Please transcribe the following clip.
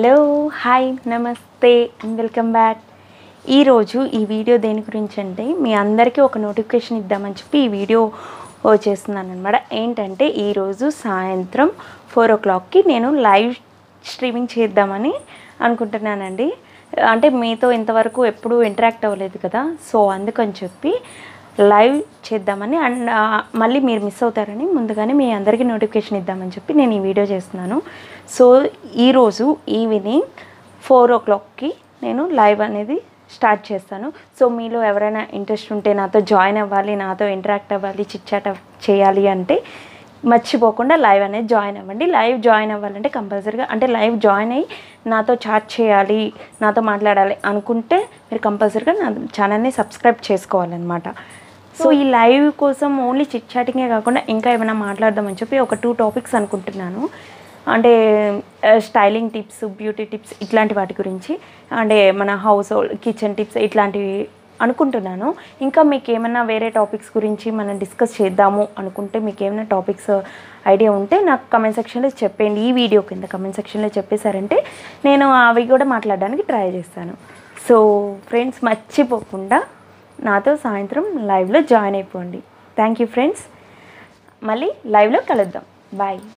Hello hi నమస్తే and welcome back. ఈరోజు ఈ వీడియో దేని గురించి అంటే మీ అందరికీ ఒక నోటిఫికేషన్ ఇద్దామని చెప్పి ఈ వీడియో చేస్తున్నాను అనమాట. ఏంటంటే ఈరోజు సాయంత్రం 4 o'clockకి నేను లైవ్ స్ట్రీమింగ్ చేద్దామని అనుకుంటున్నానండి. అంటే మీతో ఇంతవరకు ఎప్పుడూ ఇంటరాక్ట్ అవ్వలేదు కదా, సో అందుకని చెప్పి లైవ్ చేద్దామని అండ్ మళ్ళీ మీరు మిస్ అవుతారని ముందుగానే మీ అందరికీ నోటిఫికేషన్ ఇద్దామని చెప్పి నేను ఈ వీడియో చేస్తున్నాను. సో ఈరోజు ఈవినింగ్ 4 o'clockకి నేను లైవ్ అనేది స్టార్ట్ చేస్తాను. సో మీలో ఎవరైనా ఇంట్రెస్ట్ ఉంటే నాతో జాయిన్ అవ్వాలి, నాతో ఇంటరాక్ట్ అవ్వాలి, చిట్ చాట్ చేయాలి అంటే మర్చిపోకుండా లైవ్ అనేది జాయిన్ అవ్వండి. లైవ్ జాయిన్ అవ్వాలంటే కంపల్సరీగా అంటే లైవ్ జాయిన్ అయ్యి నాతో చాట్ చేయాలి, నాతో మాట్లాడాలి అనుకుంటే మీరు కంపల్సరీగా నా ఛానల్ని సబ్స్క్రైబ్ చేసుకోవాలన్నమాట. సో ఈ లైవ్ కోసం ఓన్లీ చిట్ చాటింగే కాకుండా ఇంకా ఏమైనా మాట్లాడదామని చెప్పి ఒక 2 టాపిక్స్ అనుకుంటున్నాను. అంటే స్టైలింగ్ టిప్స్, బ్యూటీ టిప్స్ ఇట్లాంటి వాటి గురించి, అంటే మన హౌస్ హోల్డ్ కిచెన్ టిప్స్ ఇట్లాంటివి అనుకుంటున్నాను. ఇంకా మీకు ఏమైనా వేరే టాపిక్స్ గురించి మనం డిస్కస్ చేద్దాము అనుకుంటే మీకు ఏమైనా టాపిక్స్ ఐడియా ఉంటే నాకు కమెంట్ సెక్షన్లో చెప్పండి. ఈ వీడియో కింద కమెంట్ సెక్షన్లో చెప్పేశారంటే నేను అవి కూడా మాట్లాడడానికి ట్రై చేస్తాను. సో ఫ్రెండ్స్, మర్చిపోకుండా నాతో సాయంత్రం లైవ్లో జాయిన్ అయిపోండి. థ్యాంక్ యూ ఫ్రెండ్స్, మళ్ళీ లైవ్లో కలుద్దాం. బాయ్.